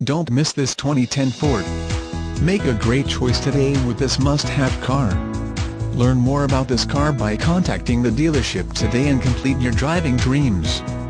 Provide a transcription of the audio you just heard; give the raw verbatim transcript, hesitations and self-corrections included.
Don't miss this twenty ten Ford. Make a great choice today with this must-have car. Learn more about this car by contacting the dealership today and complete your driving dreams.